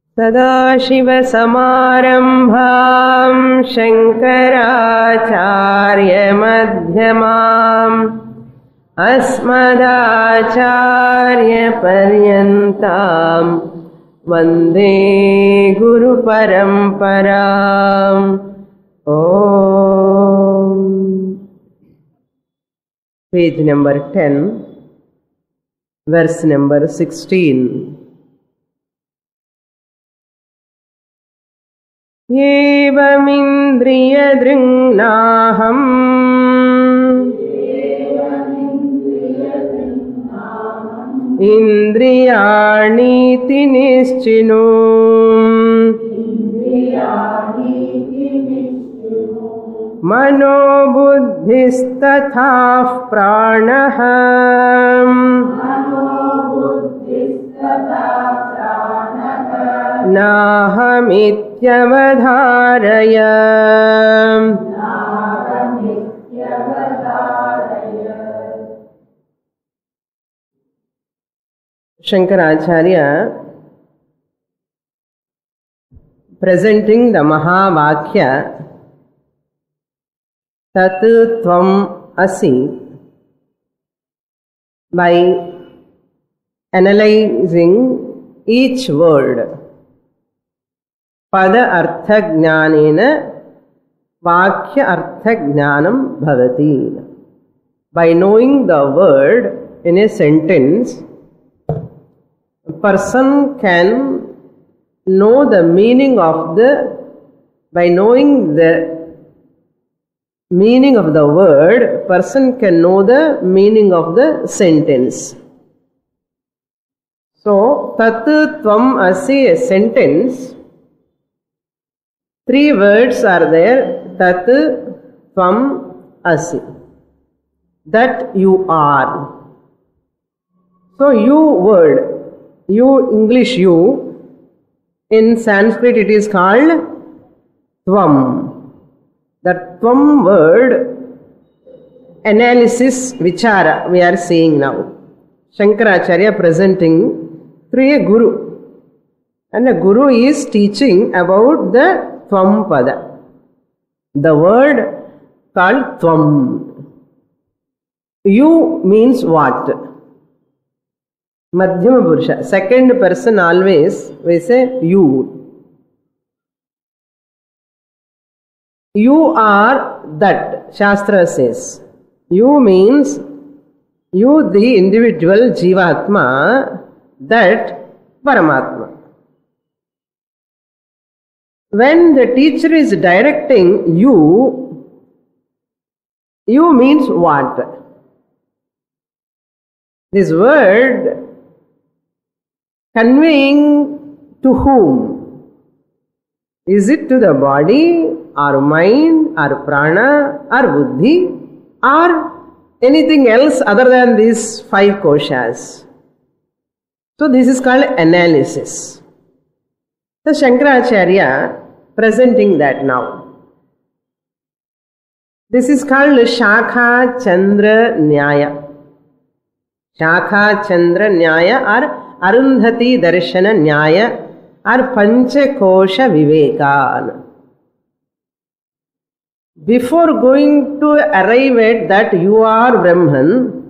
सदाशिवसमारम्भां शङ्कराचार्यमध्यमाम् अस्मदाचार्यपर्यन्तां वन्दे गुरुपरम्पराम्. ओम. Page number 10, verse number 16. एवमिन्द्रियदृङ्नाहम् इन्द्रियाणीति निश्चिनो मनो बुद्धिस्तथा प्राणः नाहमित्यवधारय. Shankaracharya presenting the Mahavakya Tat Tvam Asi by analyzing each word. Pada artha jnanena vakya artha jnanam bhavati. By knowing the word in a sentence, a person can know the meaning of by knowing the meaning of the word, person can know the meaning of the sentence. So, Tat Tvam Asi, a sentence, 3 words are there. Tat Tvam Asi, that you are. So, you word, you English you, in Sanskrit it is called Tvam. That Tvam word, analysis, vichara, we are seeing now. Shankaracharya presenting through a guru. And the guru is teaching about the Tvam pada. The word called Tvam. You means what? Madhyama Purusha. Second person always we say you. You are that, Shastra says. You means you, the individual Jivatma, that Paramatma. When the teacher is directing you means what? This word conveying to whom? Is it to the body, or mind, or prana, or buddhi, or anything else other than these 5 koshas? So this is called analysis. So Shankaracharya presenting that now. This is called Shakha Chandra Nyaya. Shakha Chandra Nyaya or Arundhati Darshana Nyaya or Panchakosha Vivekan. Before going to arrive at that you are Brahman,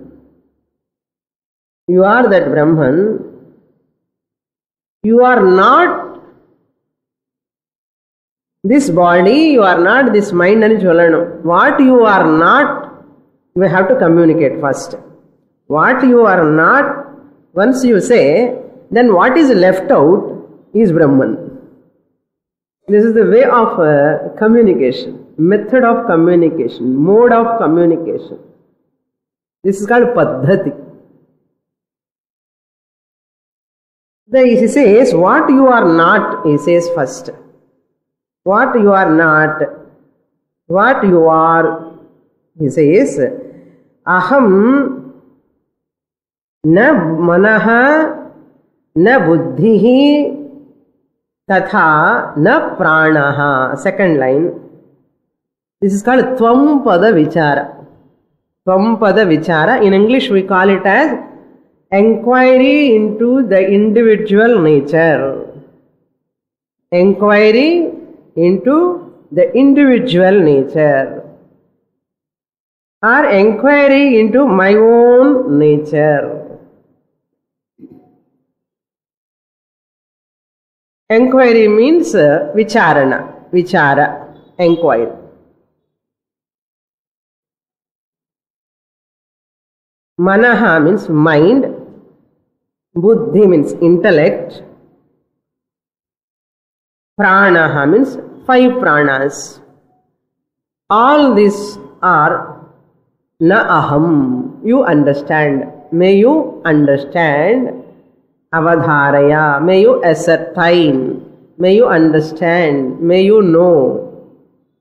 you are that Brahman, you are not this body, you are not this mind and cholanu. What you are not, you have to communicate first. What you are not, once you say, then what is left out is Brahman. This is the way of communication, method of communication, mode of communication. This is called Paddhati. Then he says, what you are not, he says first. What you are not, what you are, he says, Aham na manaha na buddhihi tatha na pranaha. Second line. This is called Tvam Pada Vichara. Tvam Pada Vichara. In English we call it as enquiry into the individual nature. Enquiry into the individual nature, or enquiry into my own nature. Enquiry means vichara, enquiry. Manaha means mind, buddhi means intellect, pranaha means 5 pranas. All these are na aham. You understand. May you understand. Avadharaya. May you ascertain. May you understand. May you know.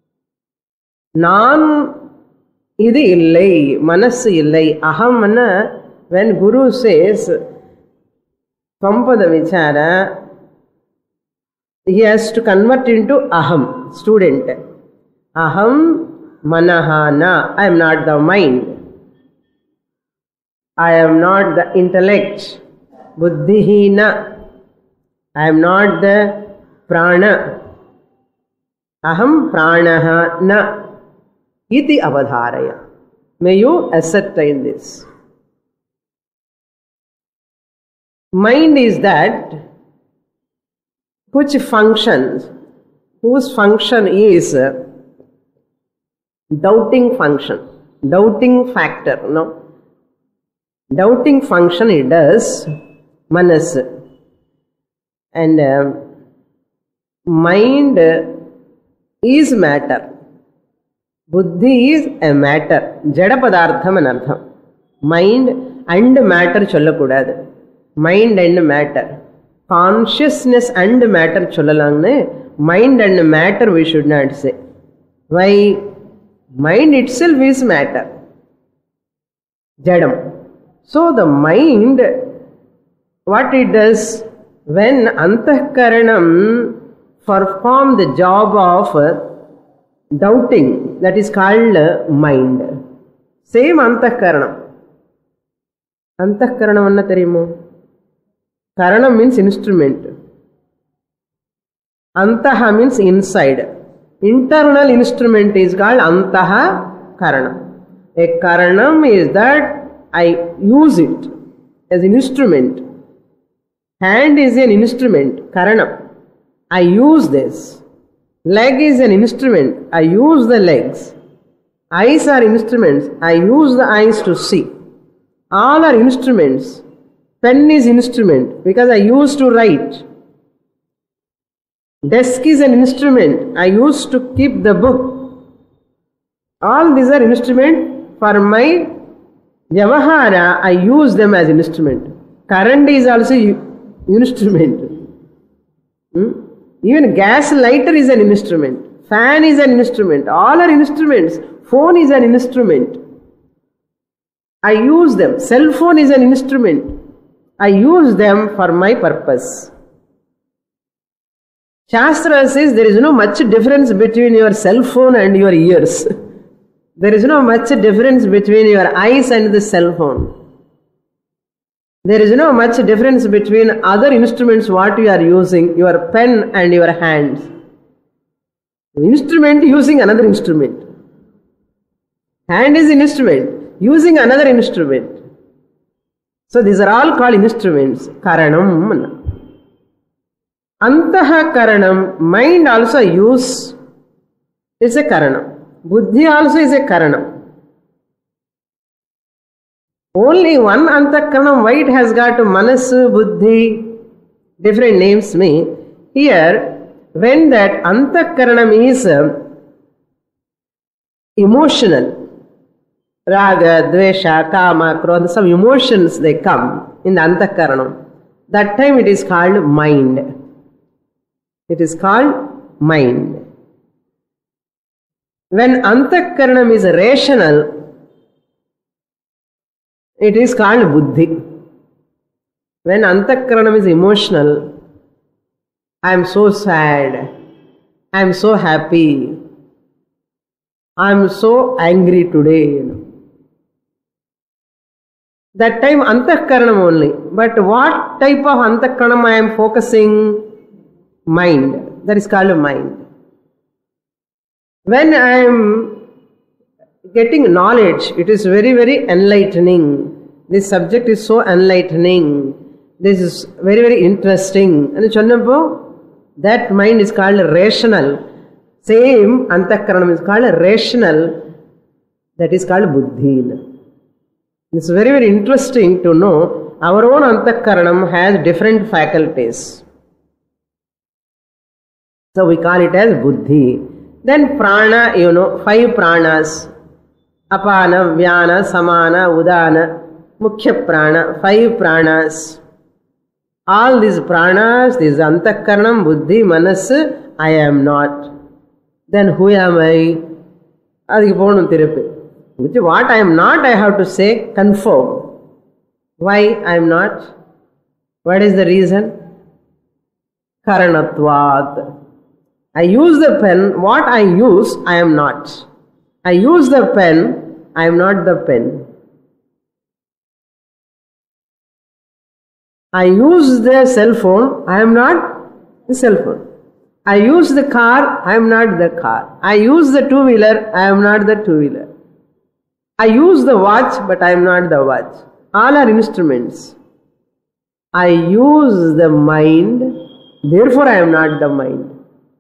Nan idi illai. Manassu illai. Aham anna, when Guru says Tvampada Vichara, he has to convert into aham, student. Aham manaha na. I am not the mind. I am not the intellect. Buddhihi na. I am not the prana. Aham pranaha na. Iti avadharaya. May you ascertain this. Mind is that which functions, whose function is doubting function, doubting factor, no? Doubting function it does, manas. And mind is matter. Buddhi is a matter. Jada padartham anartham. Mind and matter chollakudadu. Mind and matter. Consciousness and matter chollalangne. Mind and matter we should not say. Why? Mind itself is matter. Jadam. So the mind, what it does, when antahkaranam perform the job of doubting, that is called mind. Same antahkaranam. Antahkaranam anna theriyumo? Karanam means instrument. Antaha means inside. Internal instrument is called antaha karanam. A karanam is that I use it as an instrument. Hand is an instrument, karanam. I use this. Leg is an instrument. I use the legs. Eyes are instruments. I use the eyes to see. All are instruments. Pen is instrument because I use to write. Desk is an instrument. I use to keep the book. All these are instruments for my Vyavahara. I use them as instrument. Current is also instrument. Even gas lighter is an instrument. Fan is an instrument. All are instruments. Phone is an instrument. I use them. Cell phone is an instrument. I use them for my purpose. Shastra says there is no much difference between your cell phone and your ears. There is no much difference between your eyes and the cell phone. There is no much difference between other instruments what you are using, your pen and your hands. Instrument using another instrument. Hand is an instrument, using another instrument. So these are all called instruments. Karanam. Antaha karanam. Mind also use is a karanam. Buddhi also is a karanam. Only one antakaranam. Why it has got manasu, buddhi, different names me. Here, when that antakaranam is emotional, raga, dvesha, kama, krodha, some emotions they come in the antakaranam. That time it is called mind. It is called mind. When antakaranam is rational, it is called buddhi. When antakaranam is emotional, I am so sad, I am so happy, I am so angry today. That time antakaranam only. But what type of antakaranam I am focusing? Mind. That is called mind. When I am getting knowledge, it is very, very enlightening. This subject is so enlightening. This is very, very interesting. And that mind is called rational. Same antakaranam is called rational. That is called buddhi. It's very, very interesting to know our own antakaranam has different faculties. So we call it as buddhi. Then prana, 5 pranas. Apana, vyana, samana, udana, mukhya prana, 5 pranas. All these pranas, this antakaranam, buddhi, manas, I am not. Then who am I? What I am not, I have to say, confirm. Why I am not? What is the reason? Karanatvat. I use the pen, what I use, I am not. I use the pen, I am not the pen. I use the cell phone, I am not the cell phone. I use the car, I am not the car. I use the two-wheeler, I am not the two-wheeler. I use the watch, but I am not the watch. All are instruments. I use the mind, therefore I am not the mind.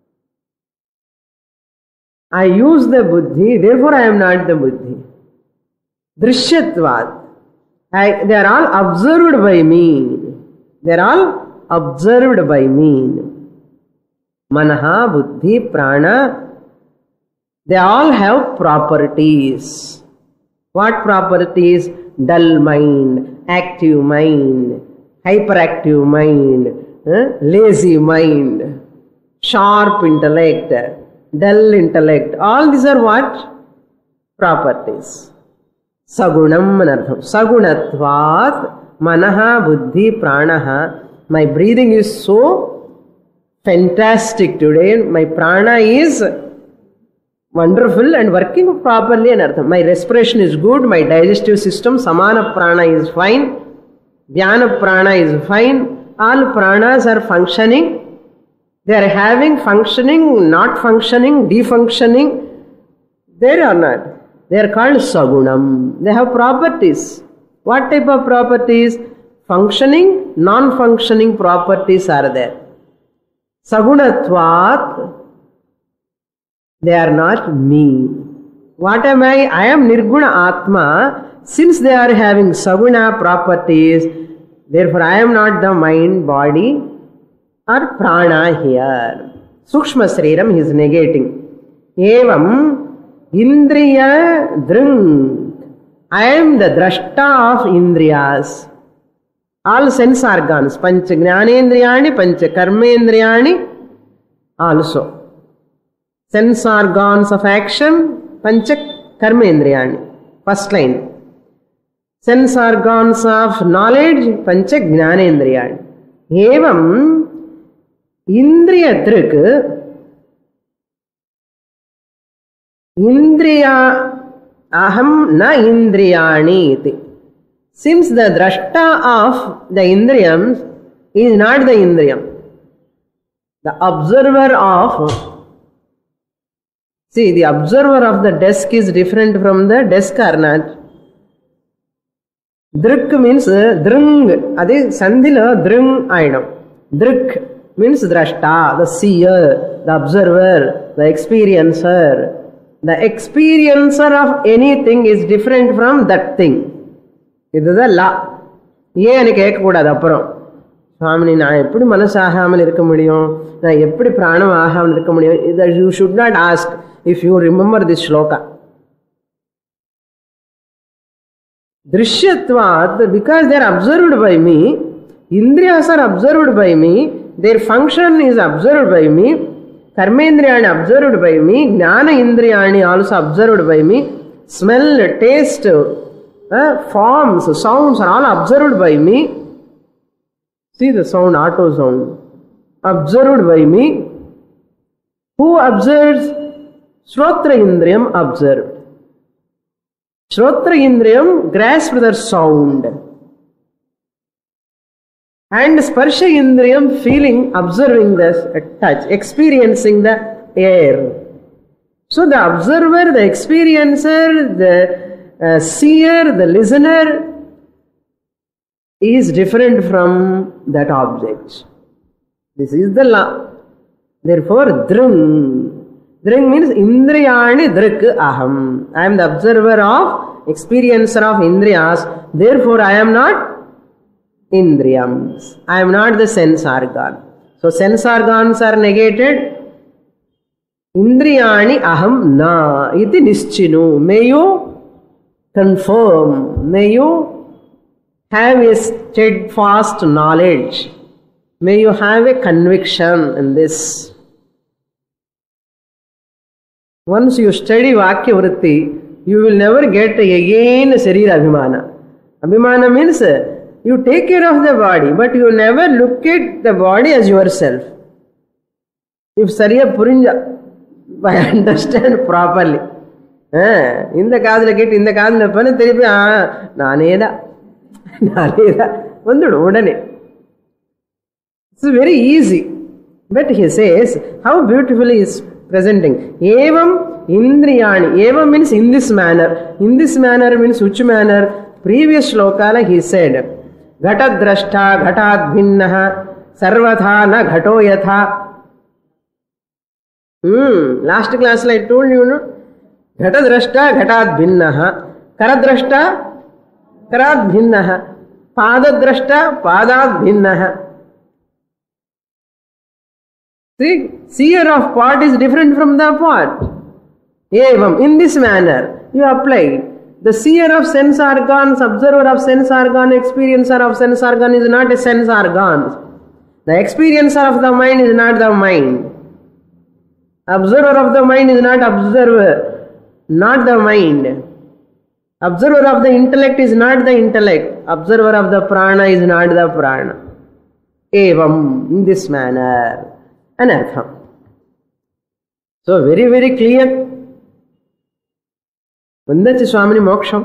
I use the buddhi, therefore I am not the buddhi. Drishyatvat. They are all observed by me. They are all observed by me. Manaha, buddhi, prana. They all have properties. What properties? Dull mind, active mind, hyperactive mind, lazy mind, sharp intellect, dull intellect. All these are what? Properties. Sagunam anartham. Sagunatvat manaha buddhi pranaha. My breathing is so fantastic today. My prana is wonderful and working properly anartham. My respiration is good. My digestive system, samana prana is fine. Dhyana prana is fine. All pranas are functioning. They are having functioning, not functioning, defunctioning. They are not. They are called sagunam. They have properties. What type of properties? Functioning, non-functioning properties are there. Sagunatvat. They are not me. What am I? I am Nirguna Atma. Since they are having saguna properties, therefore I am not the mind, body, or prana here. Sukshma Sriram he is negating. Evam Indriya Dring. I am the drashta of Indriyas. All sense organs. Pancha Jnanendriyani, Pancha Karmendriyani also. Sense organs of action, Pancha Karmendriyani. First line. Sense organs of knowledge, Pancha Jnanendriyani. Evam Indriya Drik, Indriya Aham na Indriyani iti. Since the drashta of the Indriyams is not the Indriyam, the observer of, see, the observer of the desk is different from the desk or not? Drik means dring, adi sandhila dring aidam. Drik means drashta, the seer, the observer, the experiencer. The experiencer of anything is different from that thing. This is the law. Swami, you should not ask if you remember this shloka. Drishyatvat, because they are observed by me, Indriyas are observed by me, their function is observed by me, Karmendriyani observed by me, Jnana Indriyani also observed by me, smell, taste, forms, sounds are all observed by me. See the sound, auto sound. Observed by me. Who observes? Shrotra Indriyam observed. Shrotra Indriyam grasped the sound. And Sparsha Indriyam, feeling, observing the touch, experiencing the air. So the observer, the experiencer, the seer, the listener is different from that object. This is the law. Therefore, Dring. Dring means Indriyani Drik Aham. I am the observer of, experiencer of Indriyas. Therefore, I am not Indriyams. I am not the sense organ. So, sense organs are negated. Indriyani Aham Na. Iti Nischinu. May you confirm. May you have a steadfast knowledge. May you have a conviction in this. Once you study Vakya Vritti, you will never get again Sarira Abhimana. Abhimana means you take care of the body, but you never look at the body as yourself. If Sariya Purinja, I understand properly. In the Kadla get in the Kadla Panataripi, Naneda. It's very easy. But he says, how beautifully he is presenting. Evam Indriyani. Evam means in this manner. In this manner means which manner? Previous slokala he said, Ghatadrashta ghatad bhinnaha sarvatha na ghato yatha. Last class I told you, no? Ghatadrashta ghatad bhinnaha. Karadrashta karad bhinnaha. Padadrashta padad bhinnaha. See, seer of pot is different from the pot. Evam, in this manner, you apply. The seer of sense organs, observer of sense organ, experiencer of sense organ is not a sense organ. The experiencer of the mind is not the mind. Observer of the mind is not observer, not the mind. Observer of the intellect is not the intellect. Observer of the prana is not the prana. Evam, in this manner. Anartham. So very, very clear. Vandachi Swamini Moksham.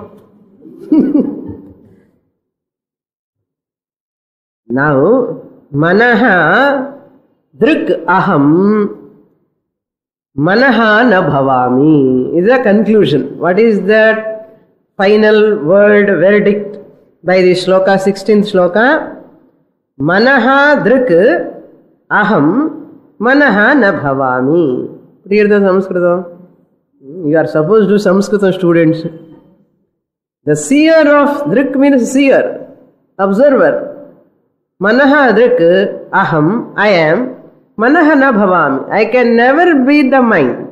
Now, Manaha Drik Aham Manaha Na Bhavami is the conclusion. What is that final word, verdict by the shloka, 16th shloka? Manaha Drik Aham Manaha na bhavami. Read the Sanskritam. You are supposed to Sanskritam students. The seer of Drik means seer, observer. Manaha Drik Aham, I am. Manaha na bhavami. I can never be the mind.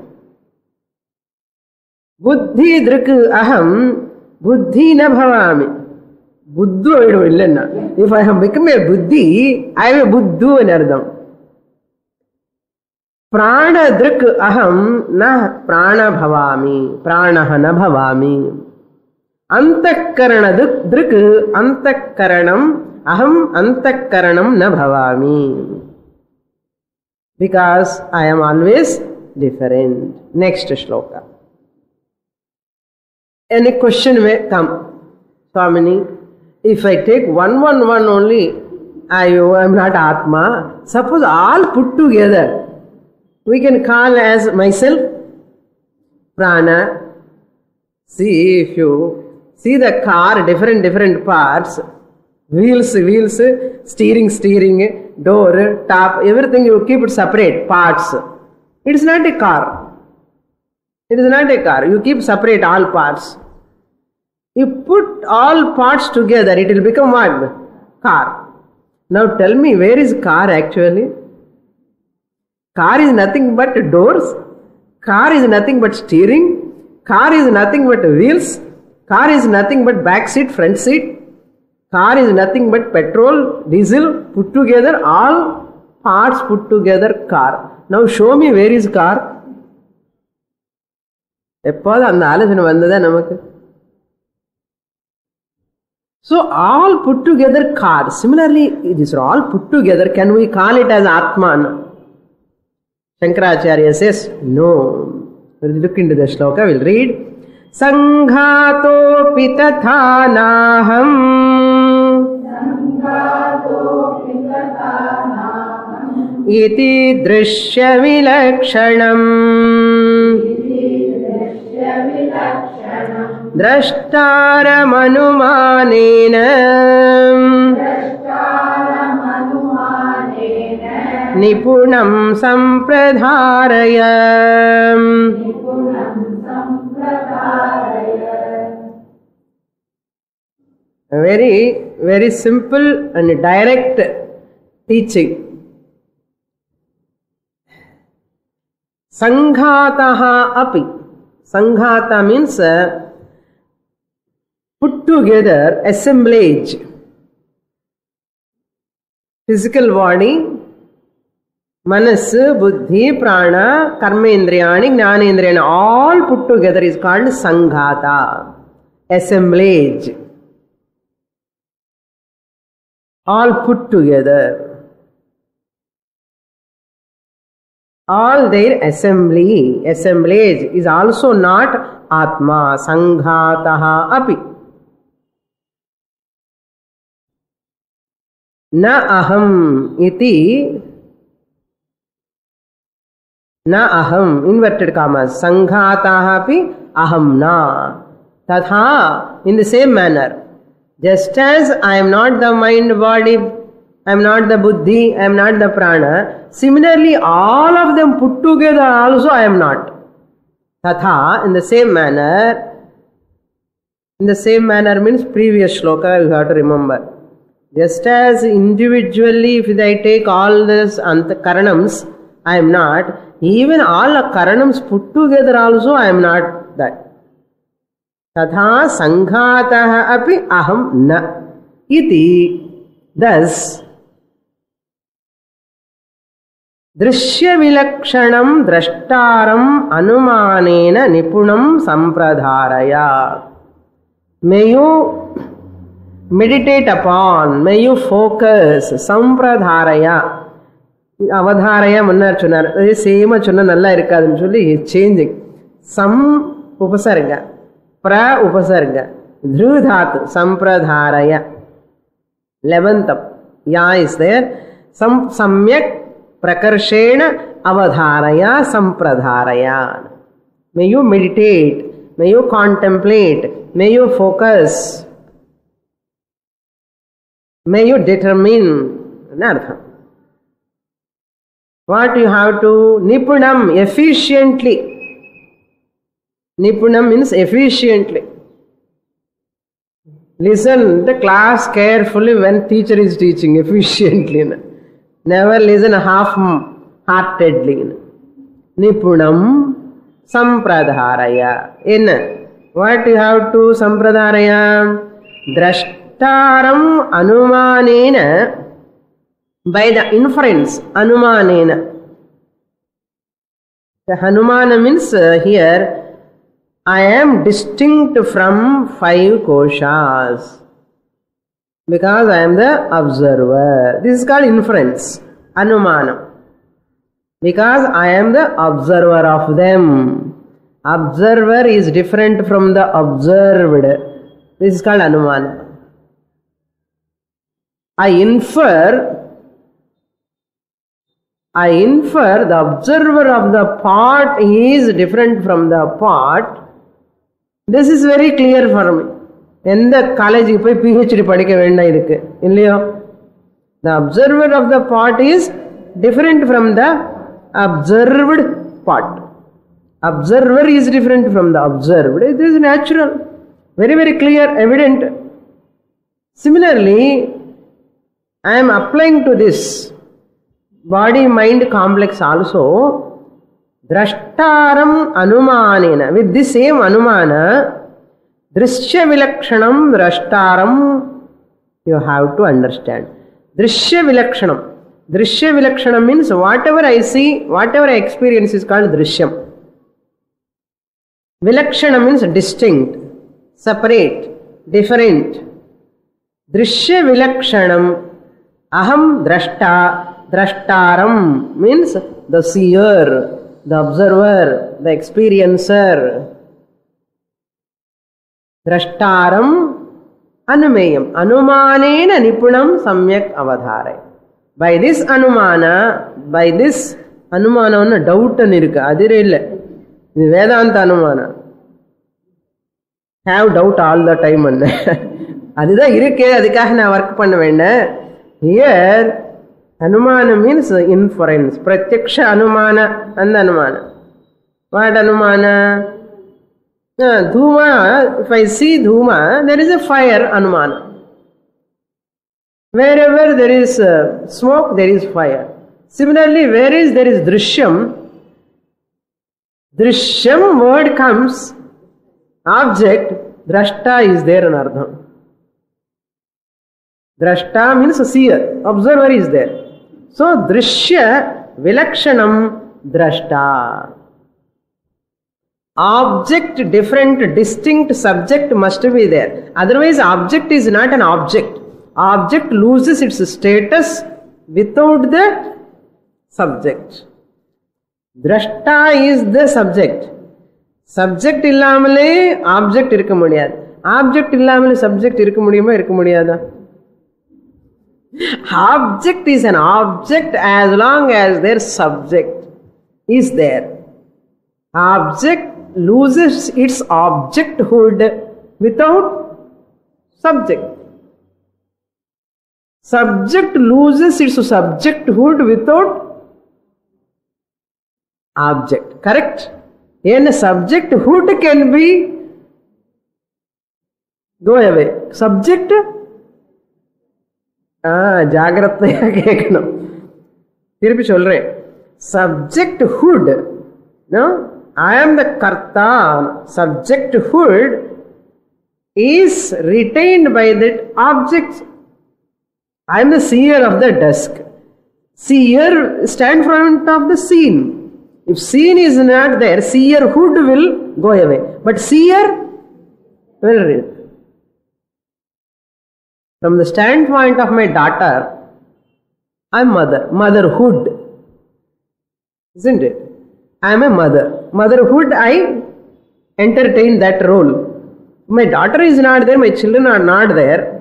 Buddhi Drik Aham, Buddhi na bhavami. Buddhu illenna. If I have become a Buddhi, I am a Buddhu in Ardham. Prana Drik Aham na prana bhavami. Pranaha na bhavami. Antakarana Drik Antakaranam Aham Antakaranam na bhavami. Because I am always different. Next shloka. Any question may come. Swamini, if I take one only, I am not Atma. Suppose all put together, we can call as myself prana. See, if you see the car, different parts, wheels, steering, door, top, everything you keep it separate parts. It is not a car. It is not a car. You keep separate all parts. You put all parts together, it will become what? Car. Now tell me, where is car actually? Car is nothing but doors. Car is nothing but steering. Car is nothing but wheels. Car is nothing but back seat, front seat. Car is nothing but petrol, diesel, put together, all parts put together, car. Now show me where is car. So all put together car. Similarly, these are all put together. Can we call it as Atman? Shankaracharya says, no. We'll look into the shloka, we'll read. Sanghato pitatha naham इति दृश्यविलक्षणम् द्रष्टारमनुमानेन निपुणं सम्प्रधारय. Very, very simple and direct teaching. Sanghataha api. Sanghata means put together, assemblage. Physical body, manas, buddhi, prana, karmendriyani, jnanendriyani, all put together is called sanghata, assemblage. All put together. All their assemblage is also not Atma, Sanghataha api. Na aham iti, na aham, inverted commas, Sanghataha api aham na. Tatha, in the same manner, just as I am not the mind body, I am not the buddhi, I am not the prana, similarly all of them put together also I am not. Tatha, in the same manner means previous shloka you have to remember. Just as individually if I take all this karanams, I am not, even all the karanams put together also I am not that. Tatha sanghataha api aham na iti. Thus, drishya vilakshanam drashtaram anumanena nipunam sampradharaya. May you meditate upon, may you focus, sampradharaya. Avadharaya munnar chunar. This same chunna nalla irukadunu solli changing. Sam upasarga. Pra upasarga, dhru dhatu, sampradharaya. 11th up, ya is there. Samyak prakarshena avadharaya sampradharaya. May you meditate, may you contemplate, may you focus, may you determine. What you have to, nipunam, efficiently. Nipunam means efficiently. Listen the class carefully when teacher is teaching efficiently. Never listen half-heartedly. Nipunam sampradharaya. In what you have to sampradharaya? Drashtaram anumanena. By the inference, anumanena. The Hanumana means here, I am distinct from 5 koshas because I am the observer. This is called inference, Anumana. Because I am the observer of them. Observer is different from the observed. This is called Anumana. I infer the observer of the part is different from the part. This is very clear for me. எந்த காலேஜுக்கு போய் PhD படிக்க வேண்டாம் இதுக்கு இல்லையோ? The observer of the part is different from the observed part. Observer is different from the observed. It is natural. Very, very clear, evident. Similarly, I am applying to this body-mind complex also. Drashtaram anumanena. With this same anumana, drishya vilakshanam drashtaram, you have to understand. Drishya vilakshanam. Drishya vilakshanam means whatever I see, whatever I experience is called drishyam. Vilakshanam means distinct, separate, different. Drishya vilakshanam aham drashta. Drashtaram means the seer, the observer, the experiencer. Drashtaram anumeyam. Anumanena nipunam samyak avadharay. By this Anumana, by this Anumana, doubt and irka, Adirilla, Vedanta Anumana. Have doubt all the time. Adida irke, adikahna work panna. Here, Anumana means inference. Pratyaksha Anumana and Anumana. What Anumana? Dhuma, if I see Dhuma, there is a fire Anumana. Wherever there is smoke, there is fire. Similarly, where there is Drishyam, Drishyam word comes, object, Drashta is there in Ardham. Drashta means a seer, observer is there. So, Drishya Vilakshanam Drashta. Object, different, distinct subject must be there. Otherwise, object is not an object. Object loses its status without the subject. Drashta is the subject. Subject illamale object irukka mudiyadhu. Object illamale subject irukka mudiyuma irukka mudiyadha. Object is an object as long as their subject is there. Object loses its objecthood without subject. Subject loses its subjecthood without object. Correct? And subjecthood can be go away. Subject Jagrattaya kekkanam. Thirupi solren. Subjecthood. No? I am the karta. Subjecthood is retained by that object. I am the seer of the dusk. Seer stand in front of the seen. If seen is not there, seerhood will go away. But seer will remain. From the standpoint of my daughter, I am mother. Motherhood. Isn't it? I am a mother. Motherhood, I entertain that role. My daughter is not there, my children are not there.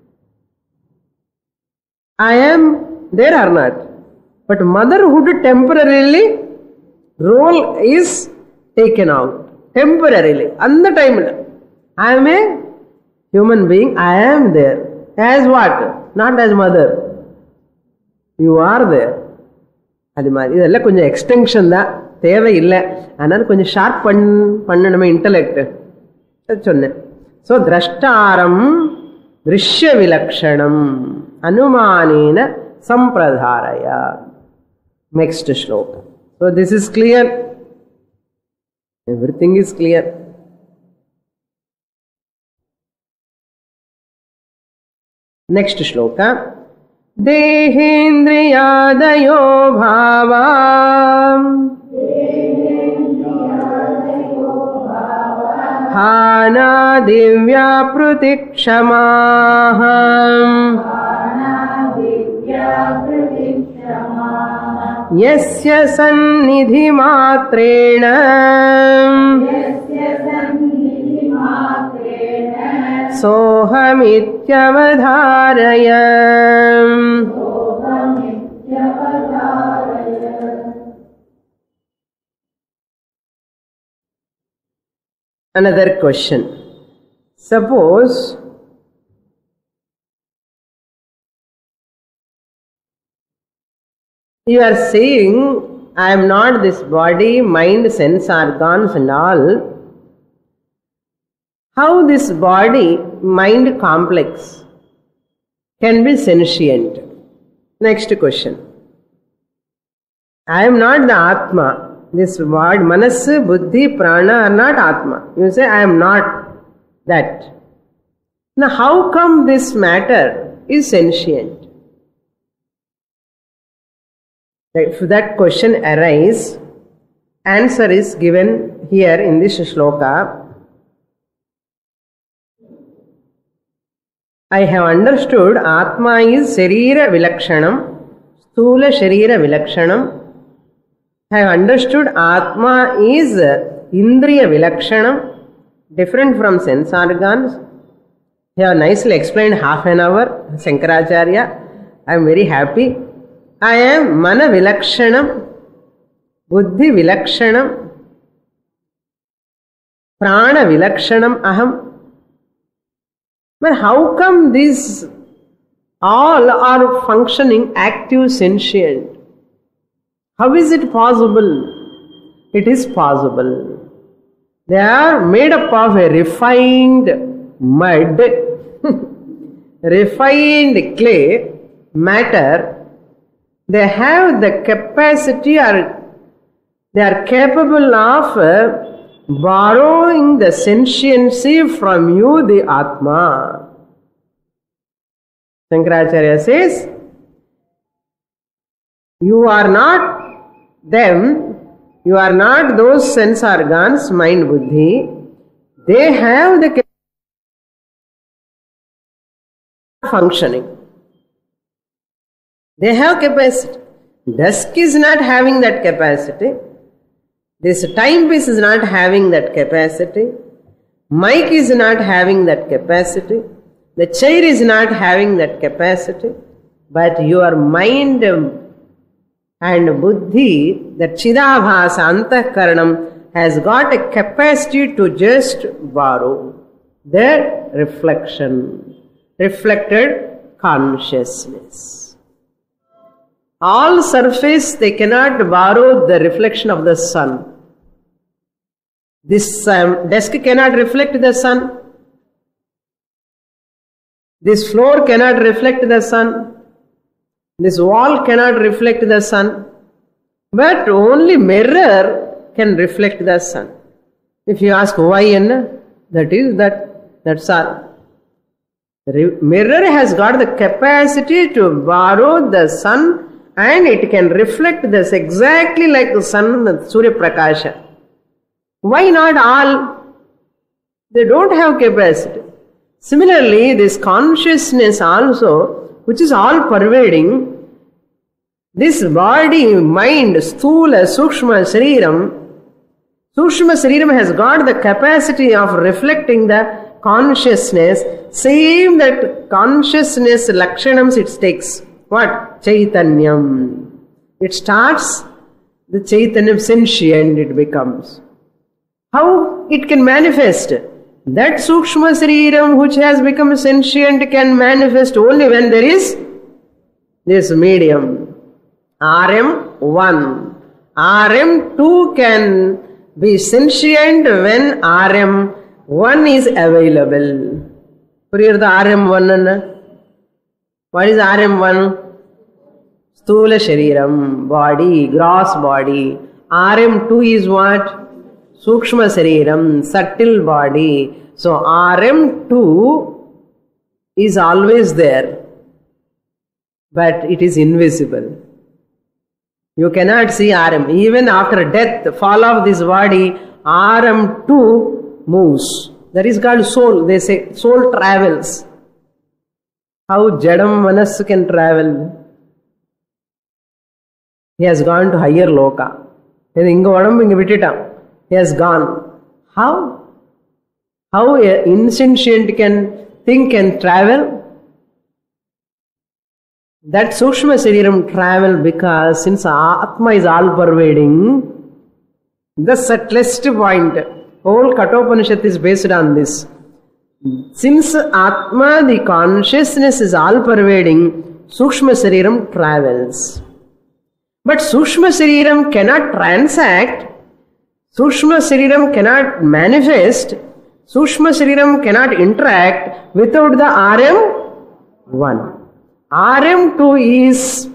I am there or not. But motherhood temporarily, role is taken out. Temporarily. On the time. I am a human being. I am there. As what? Not as mother. You are there. அது மாதிரி இதெல்லாம் கொஞ்சம் extension தான், தேவையில்லை. அதனால கொஞ்சம் sharp பண்ணணுமே intellect சொன்னேன். ஸோ திரஷ்டாரம் திருஷ்ய விலக்ஷணம் அனுமானேன சம்பிரதாரய. Next shloka. So this is clear. Everything is clear. Next shloka. Dehendriyadayo bhava hana divya pratikshamaha yasya sannidhi matrena sohamityavadharaya. Another question. Suppose you are saying, I am not this body, mind, sense organs and all. How this body, mind complex can be sentient? Next question. I am not the Atma. This word, Manas, Buddhi, Prana are not Atma. You say, I am not that. Now, how come this matter is sentient? If that question arises, answer is given here in this shloka. I have understood Atma is Sharira Vilakshanam, Sthula Sharira Vilakshanam. I have understood Atma is Indriya Vilakshanam, different from sense organs. You have nicely explained half an hour, Shankaracharya. I am very happy. I am mana vilakshanam, buddhi vilakshanam, prana vilakshanam aham. But how come these all are functioning active sentient? How is it possible? It is possible. They are made up of a refined mud, refined clay, matter. They have the capacity, or they are capable of borrowing the sentiency from you, the Atma. Shankaracharya says, you are not them, you are not those sense organs, mind, buddhi. They have the functioning. They have capacity. Dusk is not having that capacity. This timepiece is not having that capacity. Mic is not having that capacity. The chair is not having that capacity. But your mind and buddhi, that chidabhasa antakaranam, has got a capacity to just borrow their reflection, reflected consciousness. All surface, they cannot borrow the reflection of the sun. This desk cannot reflect the sun. This floor cannot reflect the sun. This wall cannot reflect the sun. But only mirror can reflect the sun. If you ask why, that's all. The mirror has got the capacity to borrow the sun, and it can reflect this exactly like the sun, the Surya Prakasha. Why not all? They don't have capacity. Similarly, this consciousness also, which is all pervading, this body, mind, sthula, sukshma, shariram has got the capacity of reflecting the consciousness, same that consciousness lakshanams it takes. What? Chaitanyam. It starts, the Chaitanyam sentient it becomes. How it can manifest? That Sukshma Sariram which has become sentient can manifest only when there is this medium. RM1. RM2 can be sentient when RM1 is available. Puriyar the RM1. What is RM1? Sthula Shariram, body, gross body. RM2 is what? Sukshma Shariram, subtle body. So RM2 is always there, but it is invisible. You cannot see RM. Even after death, fall of this body, RM2 moves. That is called soul. They say soul travels. How Jadam Manas can travel? He has gone to higher loka. He has gone. How? How an insentient can think and travel? That Sukshma Sariram travel because since Atma is all pervading, the subtlest point, whole Kathopanishad is based on this. Since Atma, the consciousness is all pervading, Sukshma Sariram travels. But Sukshma Sariram cannot transact, Sukshma Sariram cannot manifest, Sukshma Sariram cannot interact without the RM1. RM2 is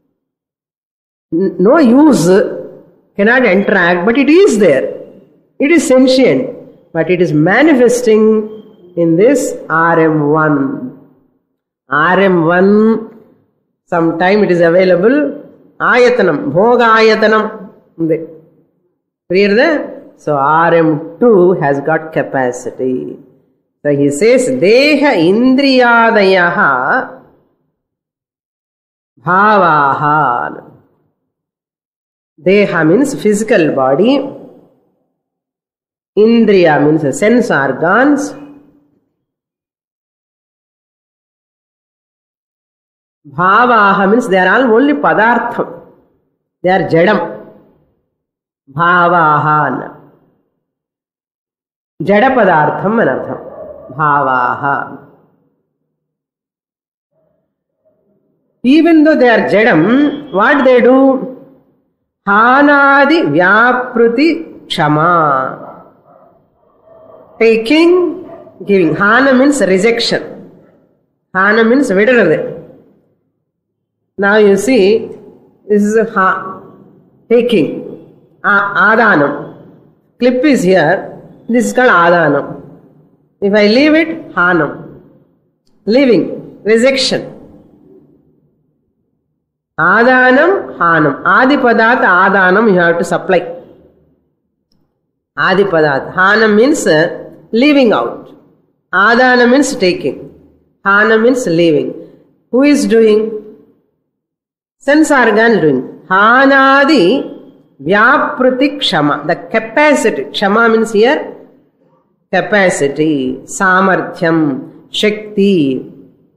no use, cannot interact, but it is there. It is sentient, but it is manifesting in this RM1. RM1, sometime it is available. Ayatanam, Bhoga Ayatanam. Clear there? So RM2 has got capacity. So he says, Deha Indriyadayaha Bhavaha. Deha means physical body. Indriya means sense organs. Bhavaha means they are all only padartham. They are jadam. Bhavaha. Jada padartham anartham. Bhavaha. Even though they are jadam, what they do? Hanadi vyapruti kshama. Taking, giving. Hana means rejection. Hana means vidarade. Now you see, this is a taking. Adanam. Clip is here. This is called adanam. If I leave it, hanam. Leaving, rejection. Adanam, hanam. Adipadat, adanam, you have to supply. Adipadat. Hanam means leaving out. Adana means taking. Hana means leaving. Who is doing? Sense organ doing. Hanadi vyapruti kshama. The capacity. Kshama means here capacity. Samarthyam. Shakti.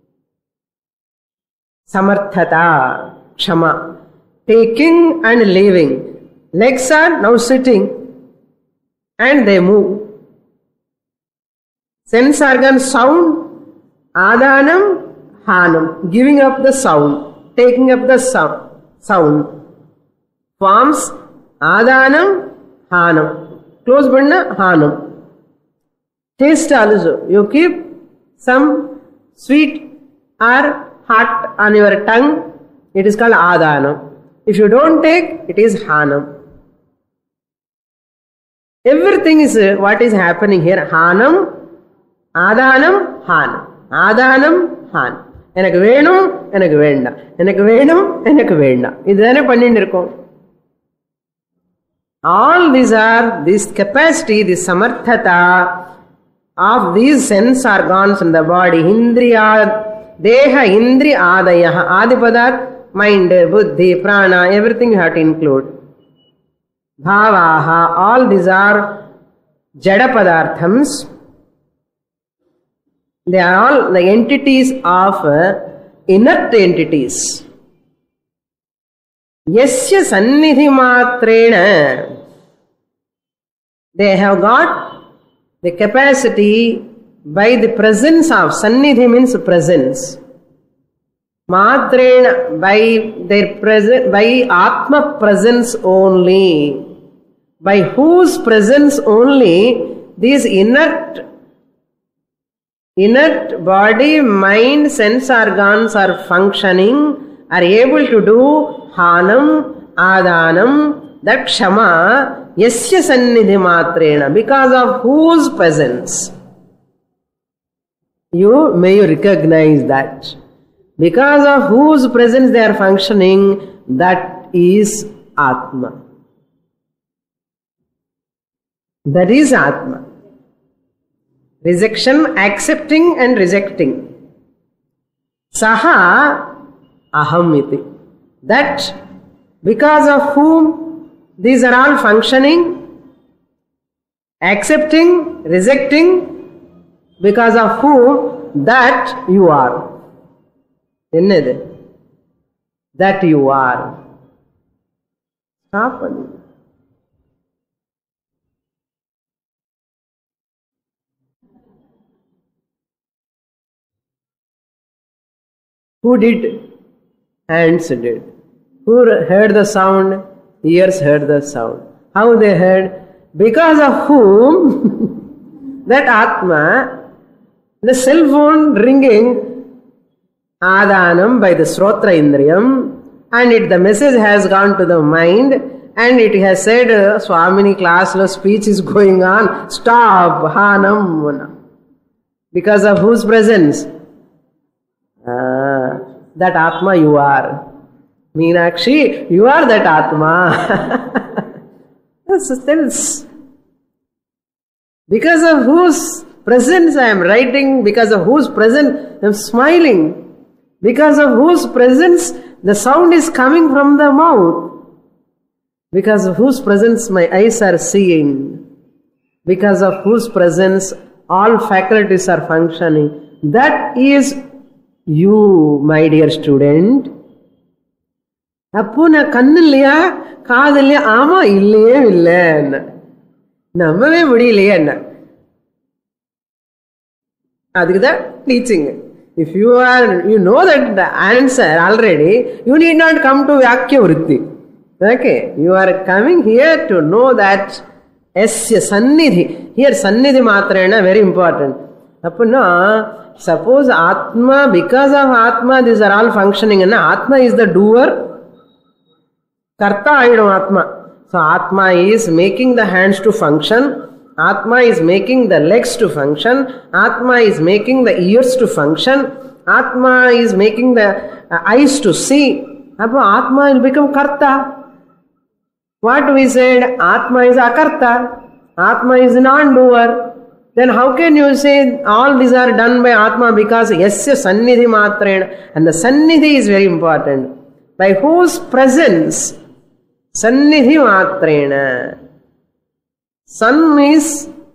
Samarthata. Kshama. Taking and leaving. Legs are now sitting and they move. Sense organ sound. Adanam, hanam. Giving up the sound. Taking up the sound. Forms adanam, hanam. Close banna, hanam. Taste also. You keep some sweet or hot on your tongue. It is called adanam. If you don't take, it is hanam. Everything is what is happening here. Hanam, adanam, hanam. Adanam, hanam. எனக்கு வேணும் எனக்கு வேண்டாம் எனக்கு வேணும் எனக்கு வேண்டாம் இதுதானே பண்ணிட்டு இருக்கோம். All these are this capacity, this samarthata of these sense organs in the body. Indriya, deha indri adayah. Adipadat, mind, buddhi, prana, everything you have to include. Bhavaha, all these are jada padarthams. They are all the entities of inert entities. Yasya sannidhi matrena. They have got the capacity by the presence of. Sannidhi means presence. Matrena, by their presence, by Atma presence only. By whose presence only these inert body, mind, sense organs are functioning, are able to do hanam, adanam, that kshama, yasya sannidhi matrena, because of whose presence. You may recognize that. Because of whose presence they are functioning, that is Atma. That is Atma. Rejection, accepting and rejecting. Saha ahamiti. That because of whom these are all functioning, accepting, rejecting, because of whom that you are. That you are. Stop. Who did? Hands did. Who heard the sound? Ears heard the sound. How they heard? Because of whom that Atma, the cell phone ringing, Adanam by the Srotra Indriyam, and the message has gone to the mind, and it has said, Swamini class speech is going on, stop, Hanam. Because of whose presence? That Atma you are. Meenakshi, you are that Atma. That's because of whose presence I am writing, because of whose presence I am smiling, because of whose presence the sound is coming from the mouth, because of whose presence my eyes are seeing, because of whose presence all faculties are functioning. That is You, my dear student, அப்போ நான் கண்ணு இல்லையா காது இல்லையா? ஆமா, இல்லையே இல்லை என்ன, நம்பவே முடியலையே என்ன. அதுக்குதான் teaching. If you know that the answer already, you need not come to Vakya Vritti. Okay, you are coming here to know that Asya Sannidhi. Here Sannidhi Matrena very important. Apuna, suppose Atma, because of Atma these are all functioning, and Atma is the doer, Karta Ayidam Atma. So Atma is making the hands to function, Atma is making the legs to function, Atma is making the ears to function, Atma is making the eyes to see. Appo Atma will become Karta. What we said, Atma is Akarta, Atma is non-doer. Then how can you say all these are done by Atma? Because Yasya Sannidhi Matrena, and the Sannidhi is very important. By whose presence? Sannidhi Matrena. Sun is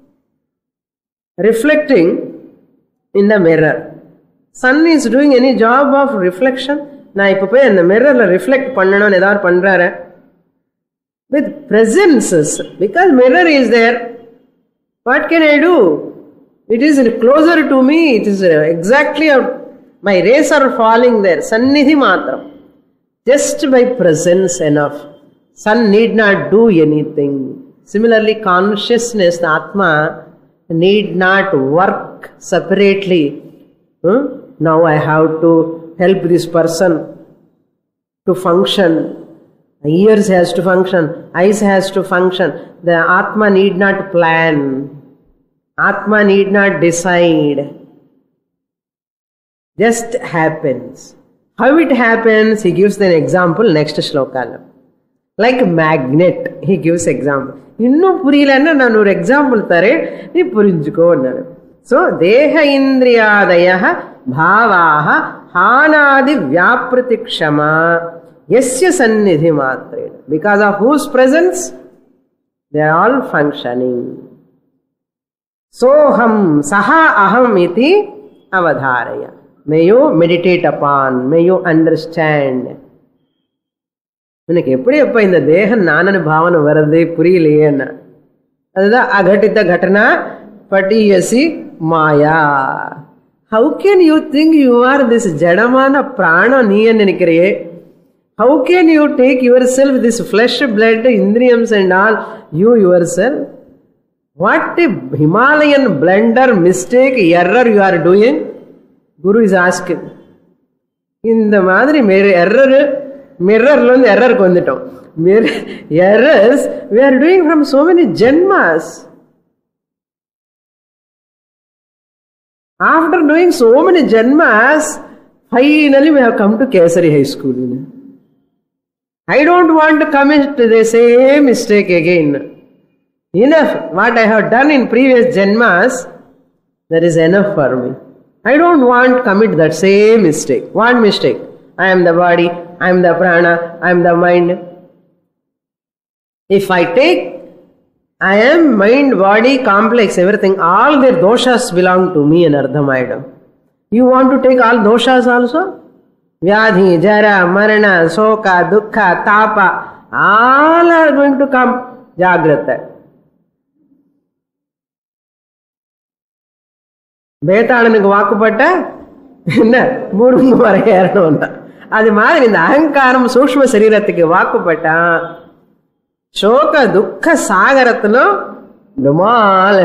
reflecting in the mirror. Sun is doing any job of reflection? நான் இப்போ போய் அந்த மிரர்ல reflect பண்ணணும்னு ஏதாவது பண்றாரு? With presences, because mirror is there, what can I do? It is closer to me, it is exactly, my rays are falling there. Sannidhi matram. Just by presence enough. Sun need not do anything. Similarly, consciousness, the Atma, need not work separately. Now I have to help this person to function. Ears has to function, eyes has to function. The Atma need not plan. Atma need not decide. Just happens. How it happens, he gives an example next shloka. Like magnet, he gives example. இன்னும் புரியலன்னா நான் ஒரு example தரேன், நீ புரிஞ்சுக்கோ. So, Deha Indriyadaya Bhavaha Hanadi Vyapratikshama Yasya Sannidhi Matrena. Because of whose presence? They are all functioning. Soham Saha Aham Iti Avadharaya. May you meditate upon, may you understand. உனக்கு எப்படி எப்ப இந்த தேகம் நானு பாவனை வருது புரியலையேன்னா, அதுதான் அகட்டித்த கட்டனா பட்டியசி மாயா. How can you think you are this ஜடமான பிராணம் நீ நினைக்கிறியே? How can you take yourself, this flesh, blood, indriyams and all, you yourself? What a Himalayan blunder, mistake, error you are doing? Guru is asking. In the Madri, mirror error konditom. Errors we are doing from so many janmas. After doing so many janmas, finally we have come to Kesari High School. I don't want to commit the same mistake again. Enough. What I have done in previous janmas, that is enough for me. I don't want to commit that same mistake. What mistake? I am the body, I am the prana, I am the mind. If I take, I am mind, body, complex, everything, all their doshas belong to me and Ardhamaidam. You want to take all doshas also? Vyadhi, Jara, Marana, Soka, Dukkha, Tapa, all are going to come. Jagrata. Betanuku Vakupata? Murungu Varayarona. அது மாதிரி இந்த அகங்காரம் சூக்ஷ்ம சரீரத்துக்கு வாக்குப்பட்டா சோக துக்க சாகரத்துல டுமால்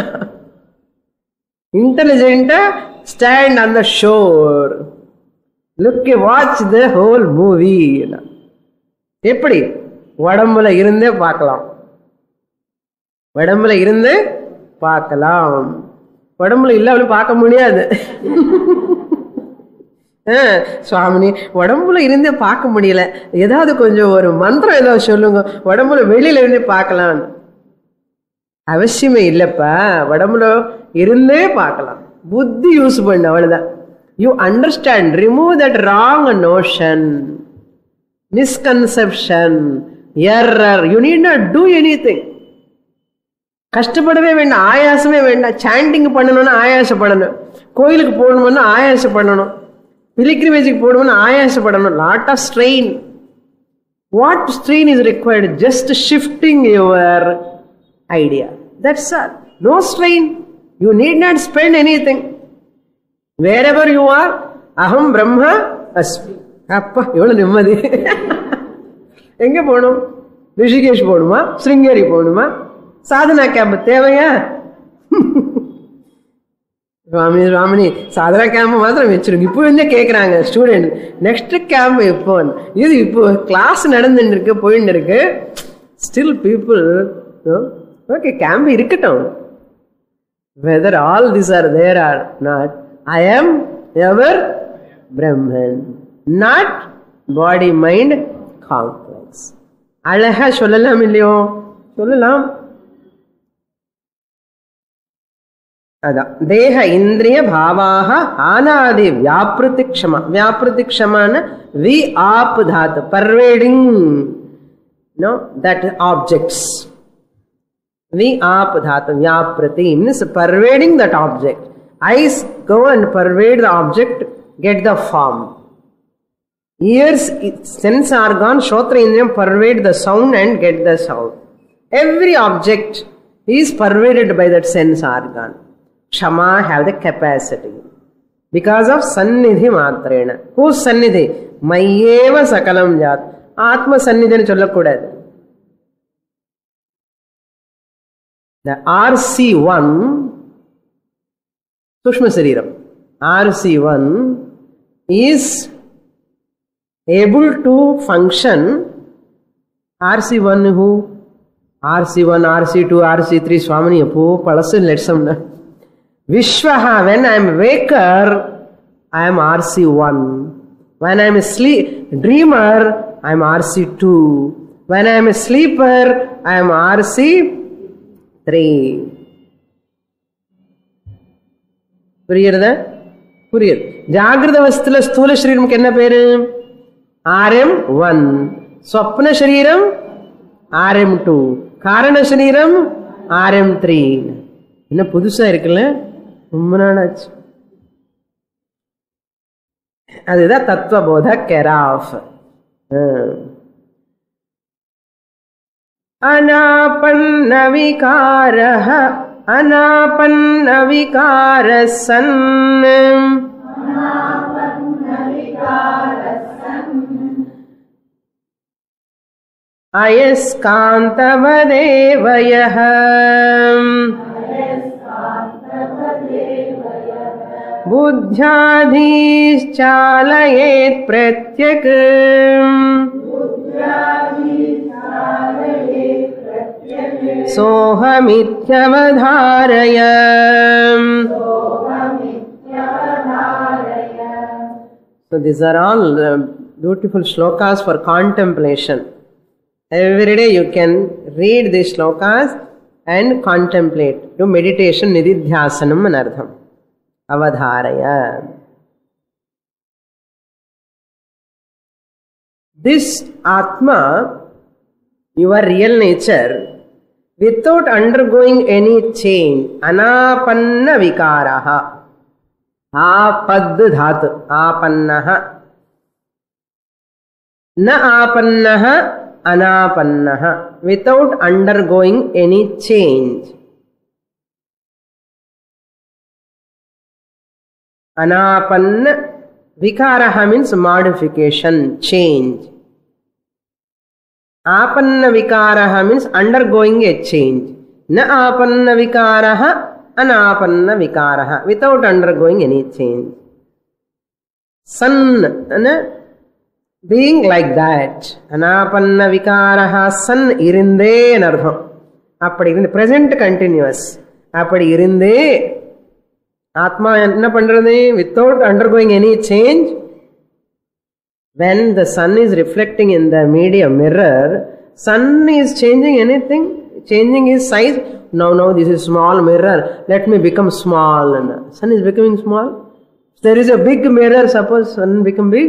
intelligent stand on the shore, look watch the whole movie. எப்படி? உடம்புல இருந்தே பார்க்கலாம், உடம்புல இருந்து பார்க்கலாம், உடம்புல இல்லாம பார்க்க முடியாது. சுவாமினி உடம்புல இருந்தே பார்க்க முடியல, ஏதாவது கொஞ்சம் ஒரு மந்திரம் ஏதாவது சொல்லுங்க, உடம்புல வெளியில இருந்தே பார்க்கலாம். அவசியமே இல்லப்பா, உடம்புல இருந்தே பார்க்கலாம். புத்தி யூஸ் பண்ண, அவ்வளவுதான். You understand, remove that wrong notion, misconception, error. You need not do anything. கஷ்டப்படவே வேண்டாம், ஆயாசமே வேண்டாம். சாண்டிங் பண்ணணும்னா ஆயாசப்படணும், கோயிலுக்கு போகணும்னா ஆயாசப்படணும். పిలిగ్రిమేజ్కి పోవడం ఆయాసపడడం, lot of strain. What strain is required? Just shifting your idea, that's all. No strain, you need not spend anything. Wherever you are, అహం బ్రహ్మ అస్మి. அப்பா எவ்வளவு நிம்மதி. எங்க போகணும்? ரிஷிகேஷ் போகணுமா, ஸ்ருங்கேரி போகணுமா, சாதனா கேம்ப் தேவையா? சுவாமி சுவாமினி சாதனா கேம்ப் மாத்திரம் வச்சிருங்க. இப்போ வந்து கேட்குறாங்க ஸ்டூடெண்ட், நெக்ஸ்ட் கேம்ப் எப்போ? இது இப்போ கிளாஸ் நடந்துட்டு இருக்கு, போயிட்டு இருக்கு. ஸ்டில் பீப்புள் ஓகே கேம்ப் இருக்கட்டும். Whether all this are there are not, I am ever Brahman, not body mind complex. அழகா சொல்லலாம் இல்லையோ? சொல்லலாம். அதான் தேக இந்திரிய பாவாக ஆனாதி வியாபிருத்தி க்ஷமா. வியாபிருத்தி க்ஷமான வி ஆப் தாத்து, பர்வேடிங் நோ தட் ஆப்ஜெக்ட்ஸ். வி ஆப் தாத்து வியாபிருத்தி means pervading that object. Eyes go and pervade the object, get the form. Ears, sense organ, Shrotra Indriyam pervade the sound and get the sound. Every object is pervaded by that sense organ. Kshama have the capacity because of sannidhi matrena. Whose sannidhi? Mayeva sakalam jat. Atma sannidhi ani sollakudadu. The RC1 Sushma Sariram, RC1 is able to function. RC1 who? RC1, RC2, RC3 Swamini Apu Palasan let some Vishwaha. When I am waker, I am RC1. When I am a dreamer, I am RC2. When I am a sleeper, I am RC3. புரியுறதா? புரியுது. ஜாகிரத அவஸ்தையில ஸ்தூல சரீரமுக்கு என்ன பேரு? RM1. Swapna சரீரம் RM2. காரண சரீரம் RM3. என்ன புதுசா இருக்குல்ல, ரொம்ப நாளாச்சு. அதுதான் தத்துவபோத கெராஃப். அநாபன்ன விகாரஹ அநாபன்ன விகார சன் அயஸ்காந்தவதேவயஹ புத்யாதீச்சாலயேத் பிரத்யக் सोहमित्यवधारय. So these are all beautiful shlokas for contemplation. Every day you can read these shlokas and contemplate. Do meditation, nididhyasanam anardham. Avadharaya. This Atma, your real nature, without undergoing any change, anapanna vikaraha. Apad dhatu, apannaha. Na apannaha, anapannaha. Without undergoing any change. Anapanna vikaraha means modification, change. Apanna vikaraha means undergoing a change. Na apanna vikaraha, anapanna vikaraha, without undergoing any change. Sun, being like that. Anapanna vikaraha, sun irinde enardham. Appadi irinde, present continuous. Appadi irinde, Atma enna pandrathu? Without undergoing any change. When the sun is reflecting in the medium mirror, sun is changing anything? Changing its size? No, this is small mirror, let me become small. And sun is becoming small. There is a big mirror, suppose sun become big?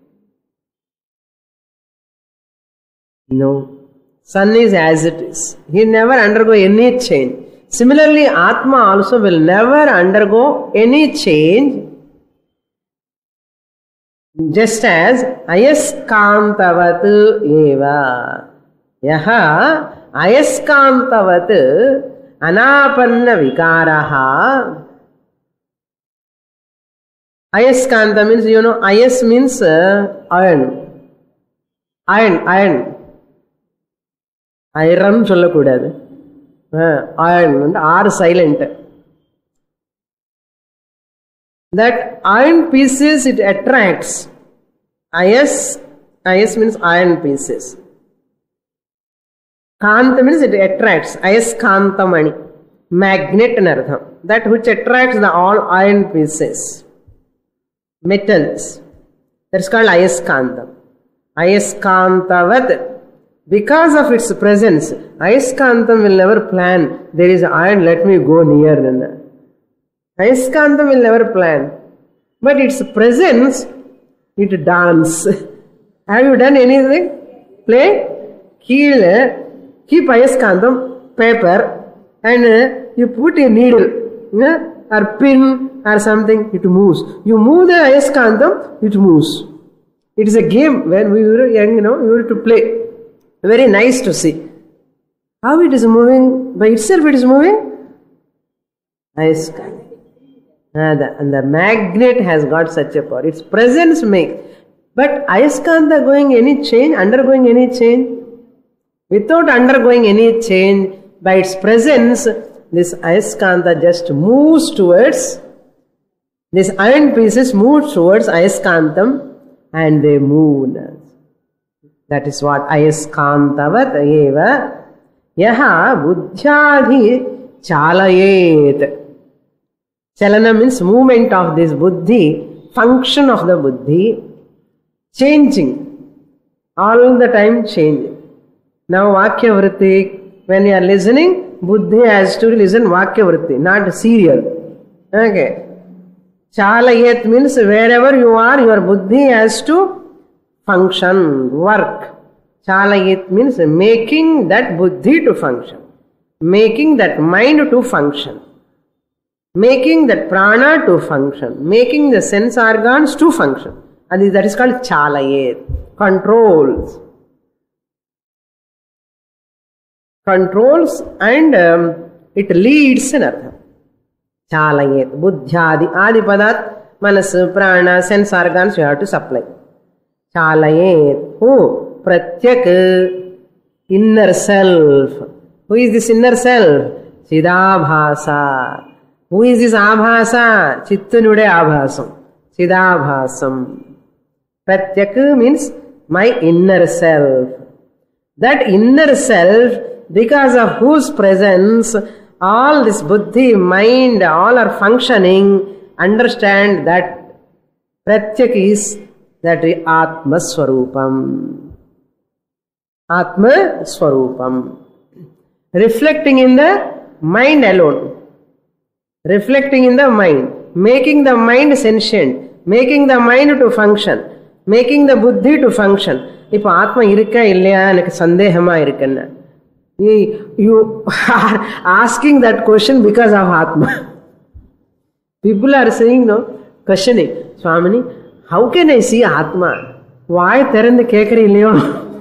No. Sun is as it is. He never undergo any change. Similarly, Atma also will never undergo any change. Just as ayaskantavat eva. Yaha ayaskantavat anapanna vikaraha. Ayaskanta means, you know, ayas means iron. Iron சொல்லக்கூடாது. Iron and R silent. That iron pieces it attracts. Ayas means iron pieces. Kanta means it attracts. Ayaskantamani. Magnet and artham. That which attracts the all iron pieces. Metals. That's called ayaskantam. Ayaskantavat. Because of its presence, ayaskantam will never plan, there is iron, let me go near. Ayaskantam will never plan. But its presence, it dances. Have you done anything? Play? Keep ayaskantam, paper, and you put a needle or pin or something, it moves. You move the ayaskantam, it moves. It is a game when we were young, you know, we were to play. Very nice to see. How it is moving? By itself it is moving? Ayaskantam. And the magnet has got such a power. Its presence makes. But Ayaskanta undergoing any change? Without undergoing any change, by its presence, this Ayaskanta just moves towards, these iron pieces move towards Ayaskantam and they move. That is what Ayaskantavat eva yaha buddhyadhi chalayet. Chalana means movement of this buddhi, function of the buddhi, changing, all the time changing. Now Vakya Vritti, when you are listening, buddhi has to listen Vakya Vritti, not serial. Okay. Chalayet means wherever you are, your buddhi has to function, work. Chalayet means making that buddhi to function, making that mind to function, making that prana to function, making the sense organs to function. And that is called chalayet. Controls. Controls and it leads in artham. Chalayet. Buddhyadi. Adi padat. Manasu, prana, sense organs you have to supply. Chalayet. Who? Pratyak. Inner self. Who is this inner self? Chidabhasa. Who is this abhasa? Chittunude abhasam. Chidabhasam. Pratyak means my inner self. That inner self, because of whose presence all this buddhi, mind, all are functioning, understand that Pratyak is that Atma Swarupam. Atma Swarupam. Reflecting in the mind alone. Reflecting in the mind. Making the mind sentient. Making the mind to function. Making the buddhi to function. Ipo Atma irukka illaya enak sandehama irukkenna. You are asking that question because of Atma. People are saying, no, questioning, Swamini, how can I see Atma? Why terandu kekari illiyo?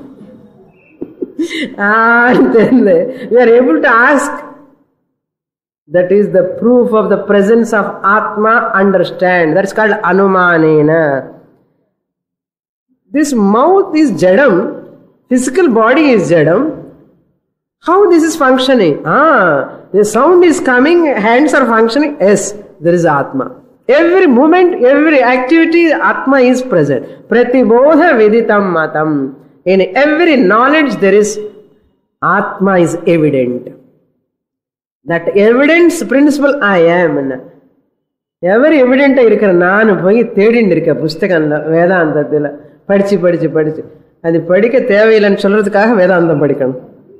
And then we are able to ask. That is the proof of the presence of Atma, understand. That is called Anumanena. This mouth is Jadam, physical body is Jadam. How this is functioning? The sound is coming, hands are functioning. Yes, there is Atma. Every moment, every activity, Atma is present. Pratibodha viditam matam. In every knowledge there is Atma is evident. That evidence principle I am. Every evident irukra nanu poi thedindirka pustakamla Vedantathila padichu adu padikka thevailan solradhukaga Vedantam padikkanum.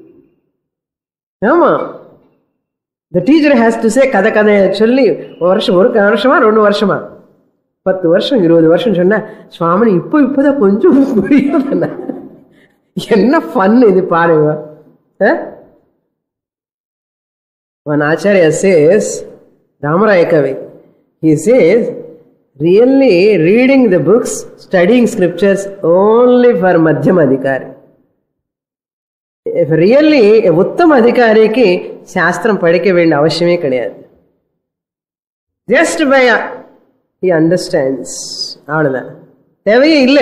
Ama the teacher has to say kada solli oru varshama 2 varshama 10 varsham 20 varsham sonna Swamini ippoda konjam puriyadana enna fun idu paarenga. One Acharya says, Ramaraya Kavi, he says, really reading the books, studying scriptures only for Madhyam Adhikari. If really a Uttam Adhikari ki Shastram padike venda avashyame kadiyadu. Just by he understands. Avadada. Thevaye ille.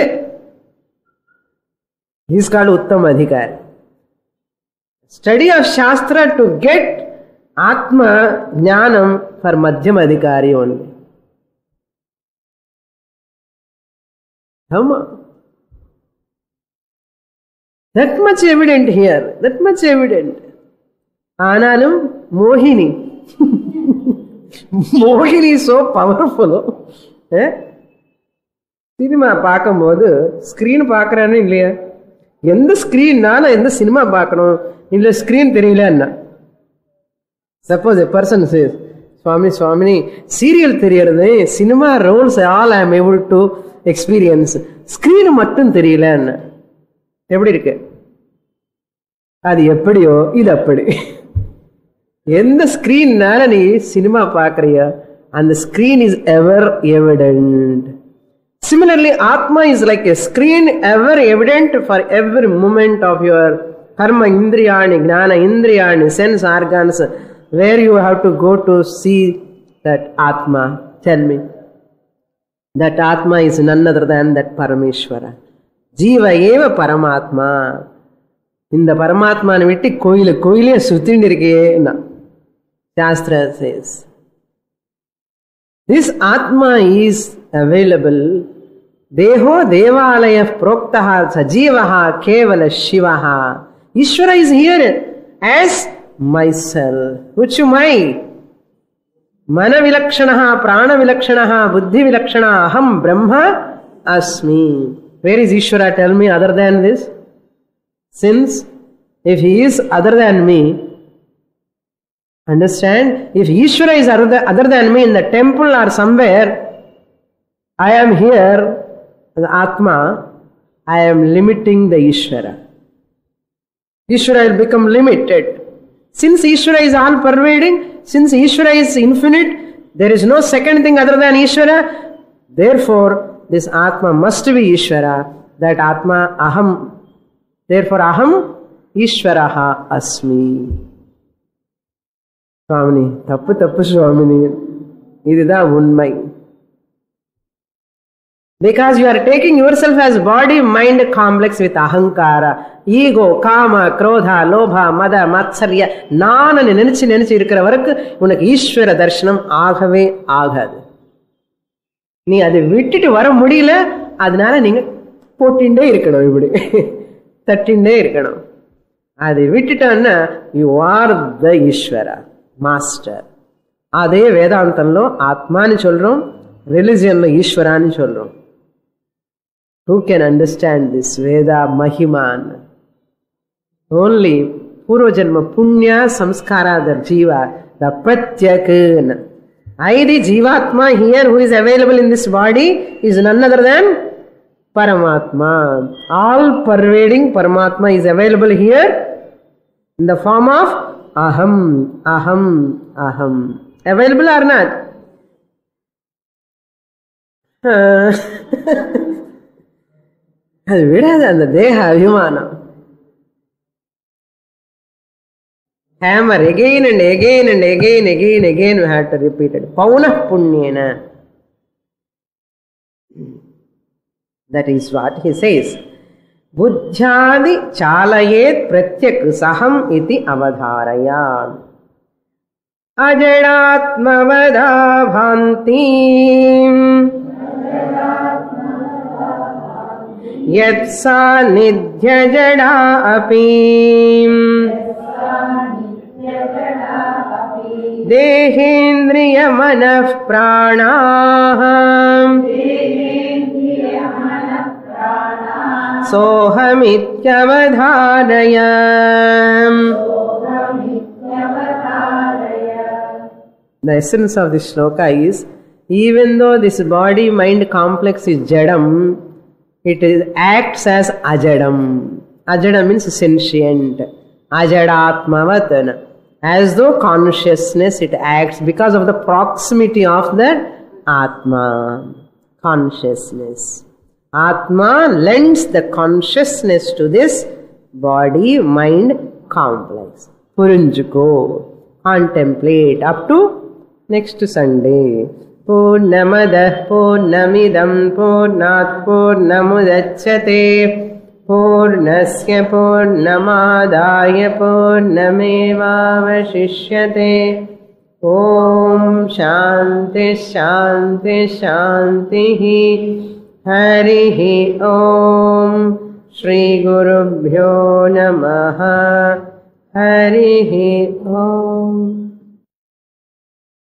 He is called Uttam Adhikari. Study of Shastra to get Atma Jnanam for Madhyam Adhikari only. That much evident here. That much evident. Analum Mohini. Mohini is so powerful. Cinema பார்க்கும்போது screen பார்க்கறானே இல்லையா? எந்த ஸ்கிரீன்னால எந்த cinema பார்க்கணும்? இல்ல screen தெரியல என்ன? Suppose a person says, Swami, serial தெரியறது, cinema roles all I am able to experience. Screen மட்டும் தெரியல என்ன? எப்படி இருக்கு? அது எப்படியோ இது அப்படி. எந்த ஸ்கிரீன்னால நீ சினிமா பார்க்கறியா? And the screen is ever evident. Similarly, Atma is like a screen ever evident for every moment of your karma indriyani, gnana indriyani, sense organs, where you have to go to see that Atma. Tell me. That Atma is none other than that Parameshwara. Jiva eva Paramatma. In the Paramatma vitti koile suttindirke na. Shastra says. This Atma is available. Deho devalaya proktaha sajivaha kevala shivaha. Ishvara is here as myself. Which my? Mana vilakshanaha, prana vilakshanaha, buddhi vilakshanaha, aham brahma asmi. Where is Ishvara? Tell me other than this. Since if he is other than me, understand, if Ishvara is other than me in the temple or somewhere, I am here, the Atma, I am limiting the Ishvara. Ishvara will become limited. Since Ishvara is all pervading, since Ishvara is infinite, there is no second thing other than Ishvara. Therefore, this Atma must be Ishvara. That Atma aham. Therefore, aham Ishvaraha asmi. Swamini, tappu Swamini. Idudha unmai. Because you are taking yourself as body, mind complex with ahankara, ego, kama, krodha, lobha, mada, matsarya, நானு நினைச்சு இருக்கிற வரைக்கும் உனக்கு ஈஸ்வர தரிசனம் ஆகவே ஆகாது. நீ அதை விட்டுட்டு வர முடியல, அதனால நீங்க போட்டிண்டே இருக்கணும், இப்படி தட்டிண்டே இருக்கணும். அதை விட்டுட்டான்னா யூ ஆர் த ஈஸ்வர மாஸ்டர். அதே வேதாந்தంలో ఆత్మాని சொல்றோம், రిలిజియన్లో ఈశ్వరాన్ని சொல்றோம். Who can understand this Veda Mahiman? Only Purvajanma Punya Samskara the Jiva, the Pratyakana. The Jivatma here who is available in this body is none other than Paramatma. All pervading Paramatma is available here in the form of Aham, Aham, Aham. Available or not? அது விடாது அந்த தேக அபிமானம். Hammer again and again and again we have to repeat it. Pauna punyena. That is what he says. Buddhyadi chalayet pratyak saham iti avadharaya. Ajadatmavada bhantim yat sa nidhya jada apim dehendriya manah pranah sohamityavadharaya. The essence of this shloka is, even though this body mind complex is jadam, it acts as ajadam. Ajada means sentient. Ajadatmavatana. As though consciousness, it acts because of the proximity of that Atma. consciousness. Atma lends the consciousness to this body-mind complex. Purinjuko, contemplate up to next Sunday. Purnamadah Purnamidam Purnat Purnamudachyate Purnasya Purnamadaya Purnamevavashishyate. Om Shanti Shanti Shanti. Harihi Om. Shri Gurubhyo Namaha. Harihi Om.